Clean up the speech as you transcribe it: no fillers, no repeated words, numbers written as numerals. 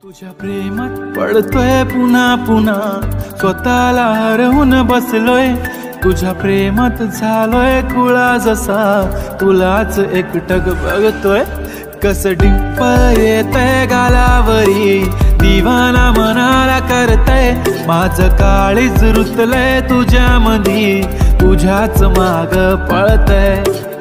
तुझ्या प्रेमात पडतोय पुन्हा पुन्हा, स्वतःला हरवून बसलोय. तुझ्या प्रेमात झालोय खुळा जसा, तुलाच एकटक बघतोय. कस डिंपल येतय गालावरी, दिवाना मनाला करतय. माझं काळीज रुतलंय तुझ्या मधी, तुझ्याच माग पळतय.